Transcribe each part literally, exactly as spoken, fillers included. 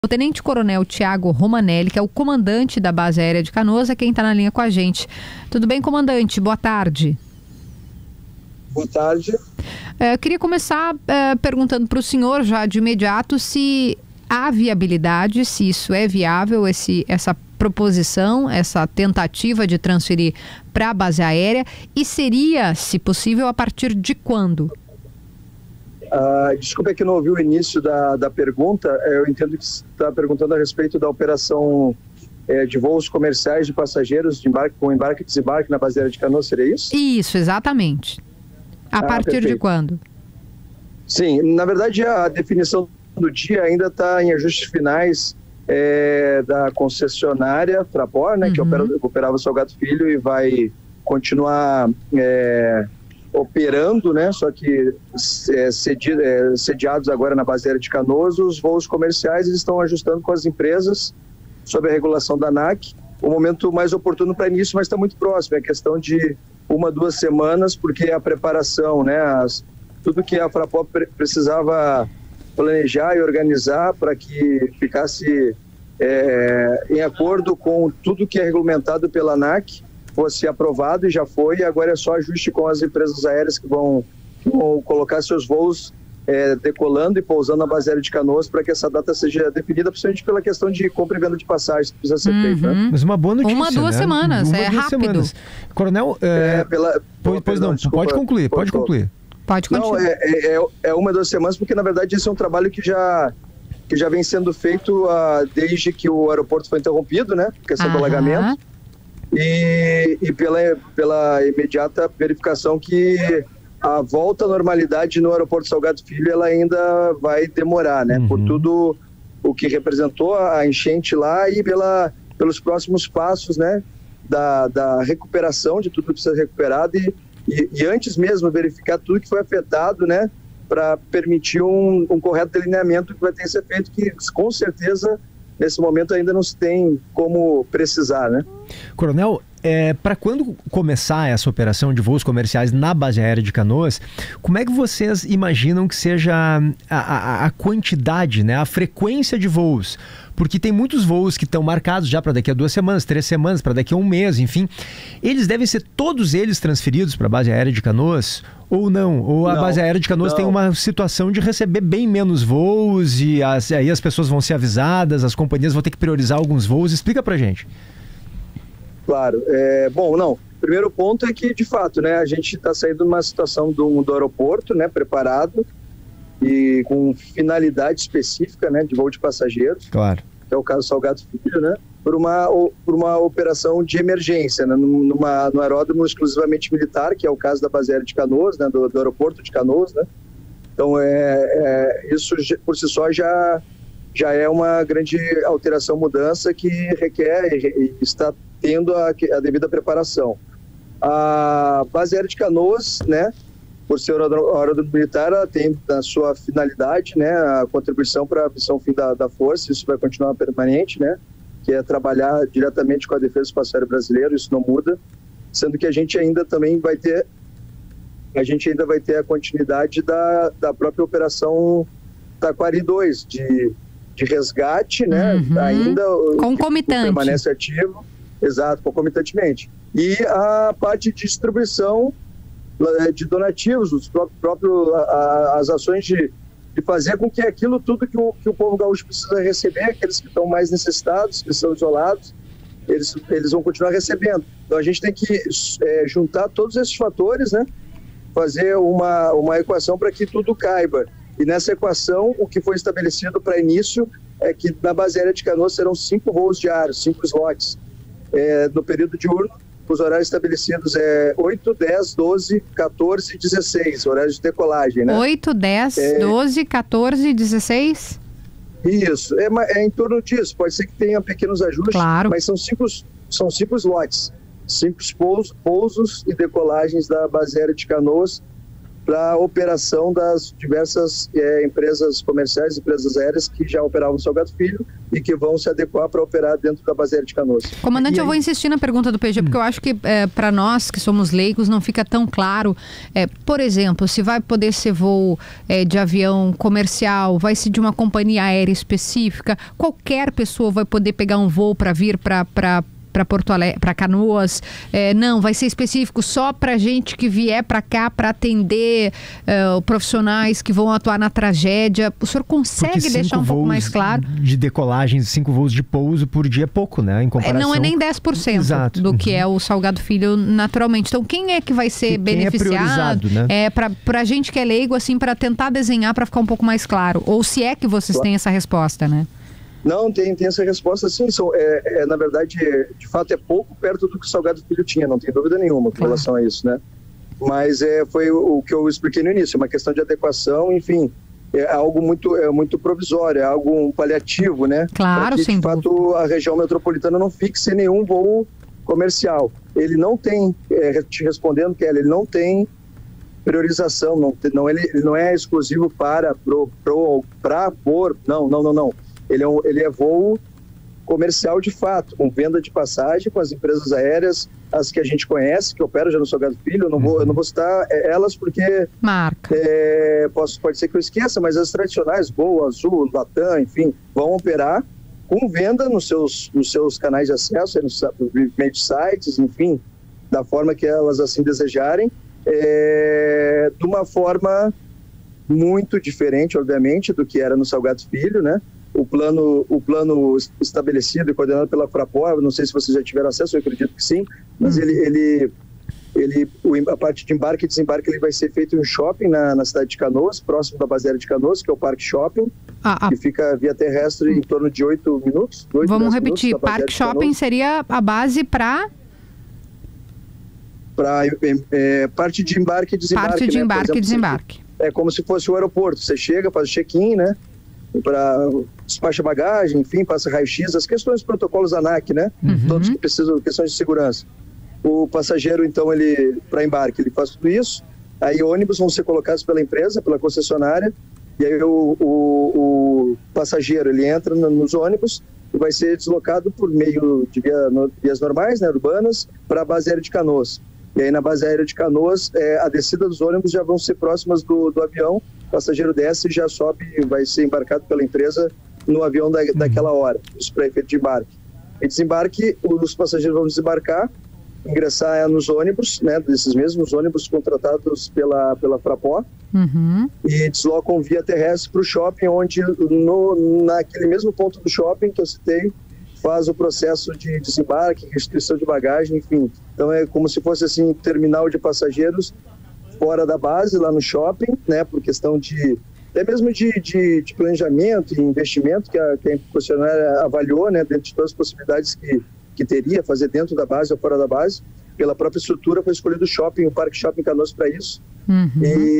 O Tenente-Coronel Tiago Romanelli, que é o comandante da Base Aérea de Canoas, é quem está na linha com a gente. Tudo bem, comandante? Boa tarde. Boa tarde. É, eu queria começar é, perguntando para o senhor, já de imediato, se há viabilidade, se isso é viável, esse, essa proposição, essa tentativa de transferir para a base aérea, e seria, se possível, a partir de quando? Uh, desculpa que não ouvi o início da, da pergunta. Eu entendo que você está perguntando a respeito da operação é, de voos comerciais de passageiros de embarque, com embarque e desembarque na base aérea de Canoas, seria isso? Isso, exatamente. A ah, partir perfeito. de quando? Sim, na verdade a definição do dia ainda está em ajustes finais é, da concessionária Fraport, né, uhum. que opera, operava o Salgado Filho e vai continuar é, operando, né, só que é, sedi, é, sediados agora na base aérea de Canoas. Os voos comerciais eles estão ajustando com as empresas sob a regulação da ANAC. O momento mais oportuno para início, mas está muito próximo, é questão de uma, duas semanas, porque a preparação, né, as, tudo que a Fraport pre precisava planejar e organizar para que ficasse é, em acordo com tudo que é regulamentado pela ANAC, fosse aprovado, e já foi, e agora é só ajuste com as empresas aéreas que vão, que vão colocar seus voos é, decolando e pousando na base aérea de Canoas, para que essa data seja definida, principalmente pela questão de compra e venda de passagens que precisa ser uhum. feita. Né? Mas uma boa notícia, Uma, duas né? semanas, uma, é duas rápido. Semanas. Coronel, é... É, pela... pois, pois não, desculpa, pode concluir, pode, pode concluir. Pode continuar. Não, é, é, é uma, duas semanas, porque na verdade esse é um trabalho que já, que já vem sendo feito uh, desde que o aeroporto foi interrompido, né? Questão Aham. do alagamento. E, e pela, pela imediata verificação que a volta à normalidade no aeroporto Salgado Filho ela ainda vai demorar, né? Uhum. Por tudo o que representou a enchente lá e pela, pelos próximos passos, né? Da, da recuperação de tudo que precisa ser recuperado e, e, e antes mesmo verificar tudo que foi afetado, né? Para permitir um, um correto delineamento que vai ter que ser feito, que com certeza nesse momento ainda não se tem como precisar, né? Coronel, é, para quando começar essa operação de voos comerciais na base aérea de Canoas, como é que vocês imaginam que seja a, a, a quantidade, né, a frequência de voos? Porque tem muitos voos que estão marcados já para daqui a duas semanas, três semanas, para daqui a um mês, enfim. Eles devem ser todos eles transferidos para a base aérea de Canoas ou não? Ou a não, base aérea de Canoas não. tem uma situação de receber bem menos voos e as, aí as pessoas vão ser avisadas, as companhias vão ter que priorizar alguns voos? Explica para gente. Claro. É, bom, não. Primeiro ponto é que, de fato, né, a gente está saindo de uma situação do, do aeroporto, né, preparado e com finalidade específica, né, de voo de passageiros. Claro. Que é o caso Salgado Filho, né, por uma, por uma operação de emergência, né, numa, no aeródromo exclusivamente militar, que é o caso da base aérea de Canoas, né, do, do aeroporto de Canoas, né. Então, é, é, isso por si só já, já é uma grande alteração, mudança que requer e está tendo a, a devida preparação. A base aérea de Canoas, né, por ser aeródromo militar, ela tem na sua finalidade, né, a contribuição para a missão fim da, da força, isso vai continuar permanente, né, que é trabalhar diretamente com a defesa espacial brasileira, isso não muda, sendo que a gente ainda também vai ter, a gente ainda vai ter a continuidade da, da própria operação Taquari dois, de, de resgate, né, uhum. ainda concomitante, permanece ativo. Exato, concomitantemente. E a parte de distribuição de donativos, os próprios, próprio, a, as ações de, de fazer com que aquilo tudo que o, que o povo gaúcho precisa receber, aqueles que estão mais necessitados, que são isolados, eles, eles vão continuar recebendo. Então a gente tem que é, juntar todos esses fatores, né? Fazer uma, uma equação para que tudo caiba. E nessa equação, o que foi estabelecido para início é que na base aérea de Canoas serão cinco voos diários, cinco slots. É, no período diurno, os horários estabelecidos é oito, dez, doze, quatorze e dezesseis, horários de decolagem, né? oito, dez, é... doze, quatorze e dezesseis? Isso, é, é em torno disso, pode ser que tenha pequenos ajustes, claro. Mas são cinco, são cinco slots, cinco pousos, pousos e decolagens da base aérea de Canoas para a operação das diversas é, empresas comerciais, empresas aéreas que já operavam Salgado Filho e que vão se adequar para operar dentro da base aérea de Canoas. Comandante, eu vou insistir na pergunta do P G, porque eu acho que é, para nós que somos leigos não fica tão claro. É, por exemplo, se vai poder ser voo é, de avião comercial, vai ser de uma companhia aérea específica, qualquer pessoa vai poder pegar um voo para vir para... para Porto Alegre, para Canoas, é, não, vai ser específico só para gente que vier para cá para atender é, profissionais que vão atuar na tragédia. O senhor consegue deixar um pouco mais claro? De decolagem, cinco voos de pouso por dia é pouco, né? Em comparação... É, não é nem dez por cento Exato. do que é o Salgado Filho naturalmente. Então, quem é que vai ser quem beneficiado? É, né? é para a gente que é leigo, assim, para tentar desenhar, para ficar um pouco mais claro. Ou se é que vocês têm essa resposta, né? Não, tem, tem essa resposta sim. São, é, é, na verdade, é, de fato, é pouco perto do que o Salgado Filho tinha, não tem dúvida nenhuma com claro. relação a isso, né? Mas é, foi o, o que eu expliquei no início, é uma questão de adequação, enfim, é algo muito, é muito provisório, é algo um paliativo, né? Claro, que, sem de fato, dúvida. a região metropolitana não fixe nenhum voo comercial. Ele não tem, é, te respondendo, Kelly, ele não tem priorização, não, não, ele, ele não é exclusivo para, pro, pro, pra, por, não, não, não, não. Ele é, um, ele é voo comercial de fato, com venda de passagem com as empresas aéreas, as que a gente conhece, que operam já no Salgado Filho. Eu não vou, eu não vou citar elas porque... Marca. É, posso, pode ser que eu esqueça, mas as tradicionais, Gol, Azul, Latam, enfim, vão operar com venda nos seus, nos seus canais de acesso, nos meio de sites, enfim, da forma que elas assim desejarem, é, de uma forma muito diferente, obviamente, do que era no Salgado Filho, né? O plano, o plano estabelecido e coordenado pela Fraport, não sei se vocês já tiveram acesso, eu acredito que sim, mas hum. ele, ele, ele, a parte de embarque e desembarque ele vai ser feito em um shopping na, na cidade de Canoas, próximo da base aérea de Canoas, que é o Parque Shopping, ah, que ah. fica via terrestre em torno de oito minutos. oito, Vamos repetir, Parque Shopping seria a base para... Para é, é, parte de embarque e desembarque. Parte de né? embarque exemplo, e desembarque. É como se fosse o aeroporto, você chega, faz o check-in, né? Para despacha bagagem, enfim, passa raio-x, as questões, protocolos ANAC, né? Uhum. Todos que precisam, questões de segurança. O passageiro, então, ele para embarque, ele faz tudo isso, aí ônibus vão ser colocados pela empresa, pela concessionária, e aí o, o, o passageiro, ele entra nos ônibus e vai ser deslocado por meio de via, no, vias normais, né, urbanas, para a base aérea de Canoas. E aí na base aérea de Canoas, é, a descida dos ônibus já vão ser próximas do, do avião, o passageiro desce e já sobe, vai ser embarcado pela empresa no avião da, daquela hora, isso para efeito de embarque. E desembarque, os passageiros vão desembarcar, ingressar nos ônibus, né, desses mesmos ônibus contratados pela, pela Fraport, uhum. e deslocam via terrestre para o shopping, onde no, naquele mesmo ponto do shopping que eu citei, faz o processo de desembarque, restrição de bagagem, enfim. Então é como se fosse assim, um terminal de passageiros fora da base, lá no shopping, né, por questão de, até mesmo de, de, de planejamento e investimento que a, que a concessionária avaliou, né, dentro de todas as possibilidades que, que teria, fazer dentro da base ou fora da base. Pela própria estrutura foi escolhido o shopping, o Parque Shopping Canoas para isso. Uhum.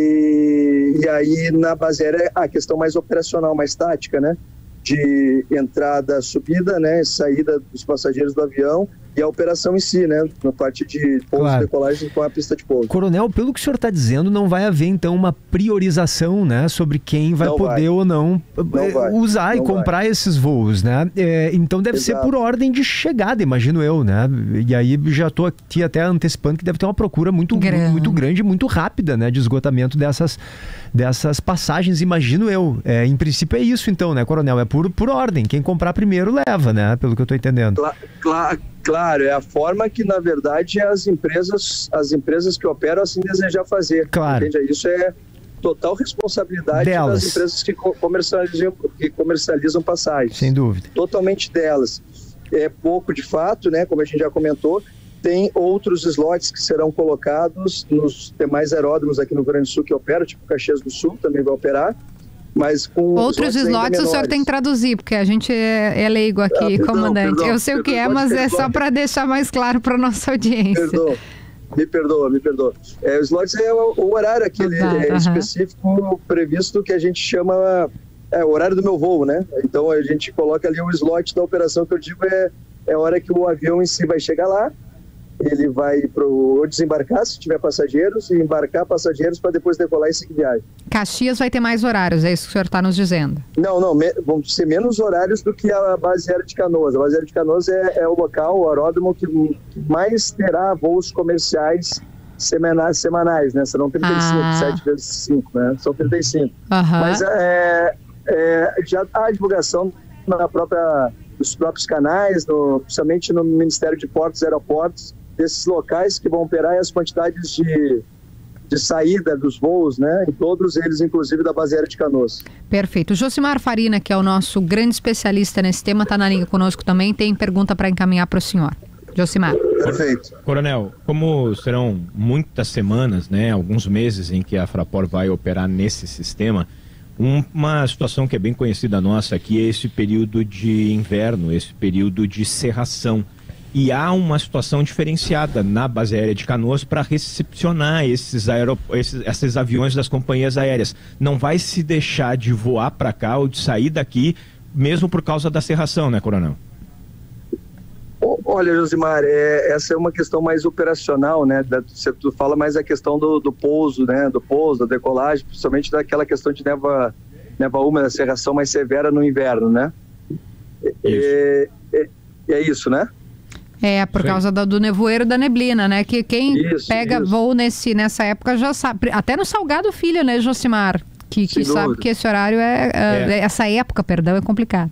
E, e aí na base aérea a questão mais operacional, mais tática, né, de entrada, subida, né, saída dos passageiros do avião e a operação em si, né, na parte de pouso claro. e decolagem com a pista de pouso. Coronel, pelo que o senhor está dizendo, não vai haver então uma priorização, né, sobre quem vai não poder vai. ou não, não vai. usar não e comprar vai. esses voos, né? É, então deve Exato. ser por ordem de chegada, imagino eu, né? E aí já estou aqui até antecipando que deve ter uma procura muito grande, muito grande, muito rápida, né, de esgotamento dessas, dessas passagens, imagino eu. É, em princípio é isso então, né, Coronel? É por, por ordem. Quem comprar primeiro leva, né? Pelo que eu estou entendendo. Claro, claro, claro, é a forma que, na verdade, as empresas, as empresas que operam assim desejar fazer. Claro. Entende? Isso é total responsabilidade delas. das empresas que comercializam, que comercializam passagens. Sem dúvida. Totalmente delas. É pouco de fato, né? Como a gente já comentou, tem outros slots que serão colocados nos demais aeródromos aqui no Rio Grande do Sul que operam, tipo Caxias do Sul também vai operar. Mas com outros slots o senhor tem que traduzir, porque a gente é, é leigo aqui, ah, perdão, comandante. Perdão, eu sei perdão, o que é, mas é só para deixar mais claro para nossa audiência. Perdão, me perdoa, me perdoa. É, o slot é o, o horário aquele ah, é, uh-huh. específico previsto que a gente chama é, o horário do meu voo, né? Então a gente coloca ali o slot da operação que eu digo é, é a hora que o avião em si vai chegar lá ele vai pro, desembarcar se tiver passageiros e embarcar passageiros para depois decolar e seguir viagem. Caxias vai ter mais horários, é isso que o senhor está nos dizendo? Não, não, me, vão ser menos horários do que a base aérea de Canoas. A base aérea de Canoas é, é o local, o aeródromo que, que mais terá voos comerciais semanais, semanais, né? Serão trinta e cinco, ah. sete vezes cinco, né? São trinta e cinco. Uhum. Mas é, é, já há a divulgação na própria, nos próprios canais, no, principalmente no Ministério de Portos e Aeroportos, desses locais que vão operar e as quantidades de, de saída dos voos, né? E todos eles, inclusive, da base aérea de Canoas. Perfeito. O Josimar Farina, que é o nosso grande especialista nesse tema, está na linha conosco também, tem pergunta para encaminhar para o senhor. Josimar. Perfeito. Coronel, como serão muitas semanas, né, alguns meses em que a Fraport vai operar nesse sistema, um, uma situação que é bem conhecida nossa aqui é esse período de inverno, esse período de cerração. E há uma situação diferenciada na base aérea de Canoas para recepcionar esses, aerop... esses, esses aviões das companhias aéreas. Não vai se deixar de voar para cá ou de sair daqui, mesmo por causa da cerração, né, Coronel? Olha, Josimar, é, essa é uma questão mais operacional, né? Da, você tu fala mais a questão do, do pouso, né? Do pouso, da decolagem, principalmente daquela questão de neva, neva úmida, cerração mais severa no inverno, né? É, é, é isso, né? É, por Sim. causa do, do nevoeiro da neblina, né? Que quem isso, pega isso. voo nesse, nessa época já sabe. Até no Salgado Filho, né, Josimar? Que, que sabe que esse horário é, é. é... Essa época, perdão, é complicado.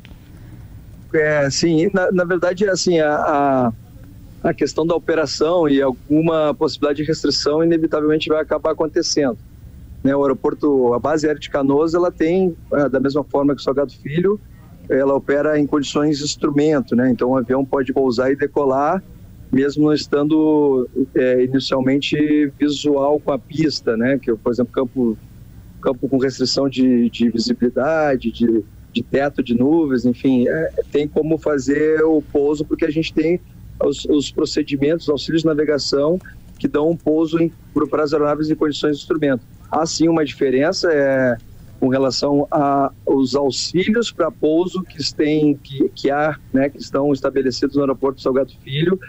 É, sim. Na, na verdade, assim, a, a, a questão da operação e alguma possibilidade de restrição inevitavelmente vai acabar acontecendo. Né, o aeroporto, a base aérea de Canoas, ela tem, da mesma forma que o Salgado Filho, ela opera em condições de instrumento, né? Então o avião pode pousar e decolar, mesmo não estando é, inicialmente visual com a pista, né? Que, por exemplo, campo, campo com restrição de, de visibilidade, de, de teto de nuvens, enfim, é, tem como fazer o pouso, porque a gente tem os, os procedimentos, os auxílios de navegação que dão um pouso para as aeronaves em condições de instrumento. Há sim uma diferença, é... com relação aos auxílios para pouso que, tem, que, que há, né, que estão estabelecidos no aeroporto Salgado Filho,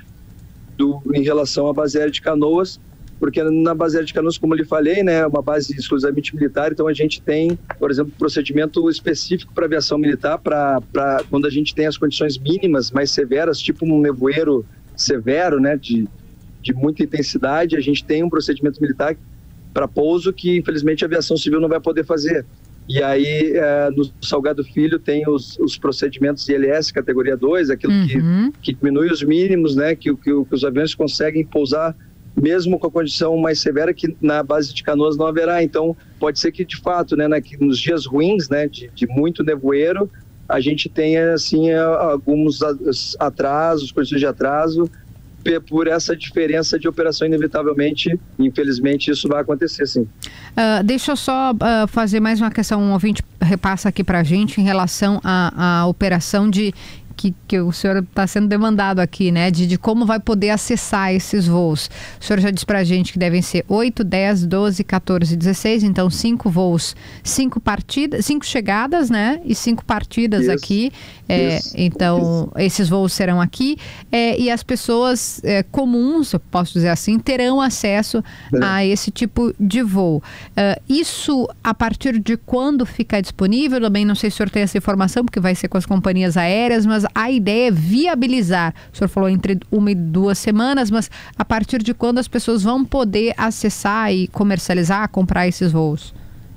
do, em relação à base aérea de Canoas, porque na base aérea de Canoas, como eu lhe falei, né, é uma base exclusivamente militar, então a gente tem, por exemplo, procedimento específico para aviação militar, para quando a gente tem as condições mínimas mais severas, tipo um nevoeiro severo, né, de, de muita intensidade, a gente tem um procedimento militar para pouso que, infelizmente, a aviação civil não vai poder fazer. E aí, é, no Salgado Filho, tem os, os procedimentos I L S categoria dois, aquilo uhum. que, que diminui os mínimos, né, que, que, que os aviões conseguem pousar, mesmo com a condição mais severa, que na base de Canoas não haverá. Então, pode ser que, de fato, né, na, que nos dias ruins, né, de, de muito nevoeiro, a gente tenha, assim, alguns atrasos, condições de atraso, por essa diferença de operação, inevitavelmente, infelizmente, isso vai acontecer, sim. Uh, deixa eu só uh, fazer mais uma questão, um ouvinte repassa aqui para a gente em relação à, à operação de que, que o senhor está sendo demandado aqui, né? De, de como vai poder acessar esses voos. O senhor já disse para a gente que devem ser oito, dez, doze, quatorze, dezesseis, então cinco voos, cinco partidas, cinco chegadas, né? E cinco partidas isso, aqui. É, isso, então, isso. Esses voos serão aqui é, e as pessoas é, comuns, eu posso dizer assim, terão acesso é. a esse tipo de voo. Uh, isso, a partir de quando fica disponível? Também não sei se o senhor tem essa informação, porque vai ser com as companhias aéreas, mas a ideia é viabilizar. O senhor falou entre uma e duas semanas, mas a partir de quando as pessoas vão poder acessar e comercializar, comprar esses voos?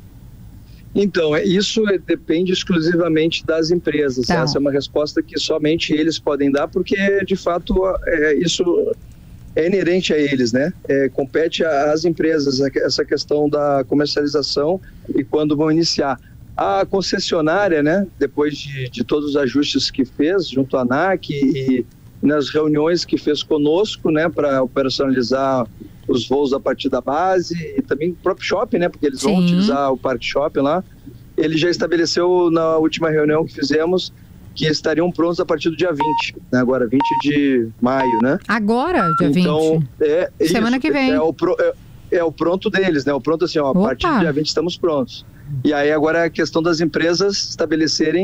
Então, isso depende exclusivamente das empresas. Tá. Essa é uma resposta que somente eles podem dar, porque, de fato, é, isso é inerente a eles, né? É, compete às empresas essa questão da comercialização e quando vão iniciar. A concessionária, né, depois de, de todos os ajustes que fez junto à ANAC e nas reuniões que fez conosco, né, para operacionalizar os voos a partir da base e também o próprio shopping, né, porque eles Sim. vão utilizar o Parque Shopping lá, ele já estabeleceu na última reunião que fizemos que estariam prontos a partir do dia vinte, né, agora vinte de maio, né? Agora, dia então, vinte? É, Semana isso, que vem. É o, pro, é, é o pronto deles, né, o pronto assim, ó, a partir do dia vinte estamos prontos. E aí agora é a questão das empresas estabelecerem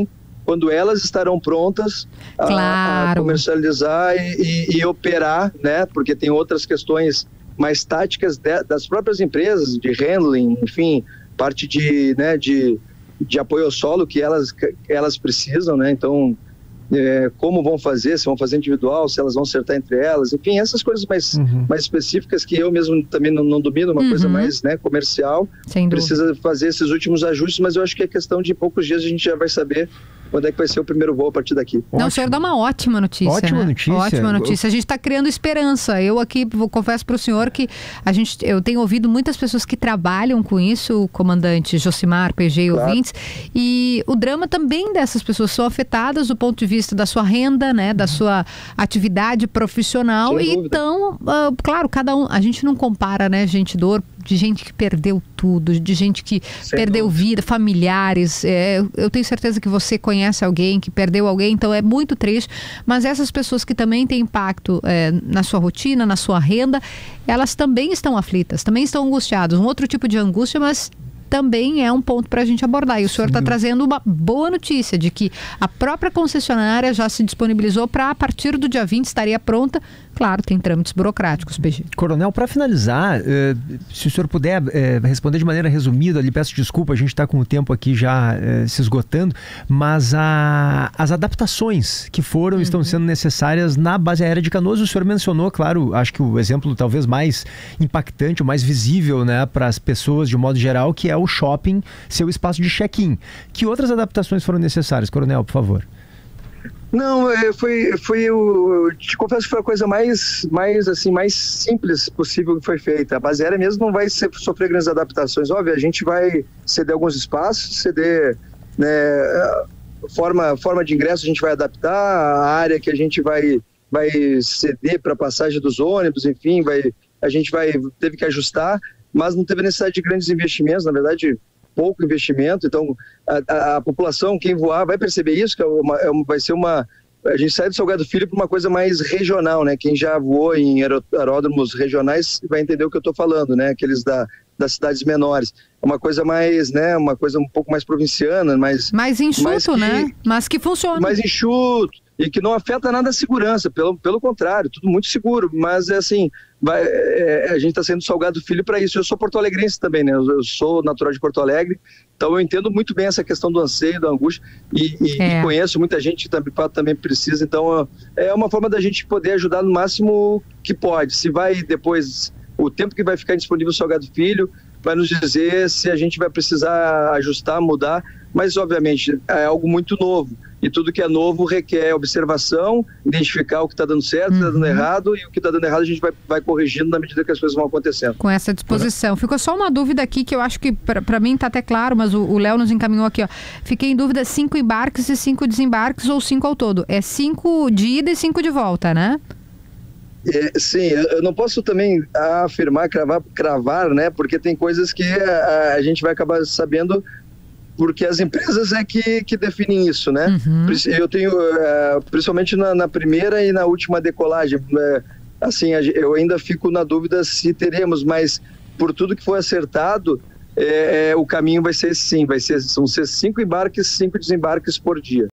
quando elas estarão prontas a, claro. a comercializar e, e, e operar, né? Porque tem outras questões mais táticas de, das próprias empresas, de handling, enfim, parte de, né, de, de apoio ao solo que elas, que elas precisam, né? Então, é, como vão fazer, se vão fazer individual, se elas vão acertar entre elas, enfim, essas coisas mais, uhum. mais específicas que eu mesmo também não, não domino, uma uhum. coisa mais, né, comercial, precisa fazer esses últimos ajustes, mas eu acho que é questão de poucos dias a gente já vai saber quando é que vai ser o primeiro voo a partir daqui. Não, ótimo. O senhor dá uma ótima notícia. Ótima né? notícia. Ótima notícia. A gente está criando esperança. Eu aqui vou, confesso para o senhor que a gente, eu tenho ouvido muitas pessoas que trabalham com isso, o comandante Josimar, P G e claro. ouvintes, e o drama também dessas pessoas são afetadas do ponto de vista da sua renda, né, da sua atividade profissional. Sem e dúvida. Então, uh, claro, cada um, a gente não compara, né, gente, dor de gente que perdeu tudo, de gente que Sem perdeu dúvida. vida, familiares. É, eu tenho certeza que você conhece alguém que perdeu alguém, então é muito triste. Mas essas pessoas que também têm impacto é, na sua rotina, na sua renda, elas também estão aflitas, também estão angustiadas. Um outro tipo de angústia, mas também é um ponto para a gente abordar. E o senhor está trazendo uma boa notícia de que a própria concessionária já se disponibilizou para, a partir do dia vinte, estaria pronta. Claro, tem trâmites burocráticos, P G. Coronel, para finalizar, eh, se o senhor puder eh, responder de maneira resumida, lhe peço desculpa, a gente está com o tempo aqui já eh, se esgotando, mas a, as adaptações que foram, uhum. estão sendo necessárias na base aérea de Canoas, o senhor mencionou, claro, acho que o exemplo talvez mais impactante, o mais visível, né, para as pessoas de um modo geral, que é o shopping, seu espaço de check-in. Que outras adaptações foram necessárias, Coronel, por favor? Não, foi, foi eu te confesso que foi a coisa mais, mais, assim, mais simples possível que foi feita. A base aérea mesmo não vai ser, sofrer grandes adaptações. Óbvio, a gente vai ceder alguns espaços, ceder, né, forma, forma de ingresso a gente vai adaptar, a área que a gente vai, vai ceder para a passagem dos ônibus, enfim, vai, a gente vai, teve que ajustar, mas não teve necessidade de grandes investimentos, na verdade, pouco investimento. Então a, a, a população, quem voar, vai perceber isso, que é uma, é uma, vai ser uma... A gente sai do Salgado Filho para uma coisa mais regional, né? Quem já voou em aeródromos regionais vai entender o que eu estou falando, né? Aqueles da, das cidades menores. É uma coisa mais, né? Uma coisa um pouco mais provinciana, mais... Mais enxuto, mais que, né? Mas que funciona. Mais enxuto e que não afeta nada a segurança, pelo, pelo contrário, tudo muito seguro, mas é assim, vai, é, a gente está sendo Salgado Filho para isso. Eu sou porto-alegrense também, né? Eu, eu sou natural de Porto Alegre, então eu entendo muito bem essa questão do anseio, da angústia, e, e, é. e conheço muita gente que também, também precisa, então é uma forma da gente poder ajudar no máximo que pode. Se vai depois, o tempo que vai ficar disponível o Salgado Filho, vai nos dizer se a gente vai precisar ajustar, mudar, mas obviamente é algo muito novo. E tudo que é novo requer observação, identificar o que está dando certo, o que está dando errado, e o que está dando errado a gente vai, vai corrigindo na medida que as coisas vão acontecendo. Com essa disposição. Uhum. Ficou só uma dúvida aqui, que eu acho que para mim está até claro, mas o Léo nos encaminhou aqui, ó. Fiquei em dúvida, cinco embarques e cinco desembarques ou cinco ao todo? É cinco de ida e cinco de volta, né? É, sim, eu não posso também afirmar, cravar, cravar, né? Porque tem coisas que a, a gente vai acabar sabendo, porque as empresas é que, que definem isso, né? Uhum. Eu tenho, uh, principalmente na, na primeira e na última decolagem, uh, assim, eu ainda fico na dúvida se teremos, mas por tudo que foi acertado, é, é, o caminho vai ser sim, vai ser, vão ser cinco embarques, cinco desembarques por dia.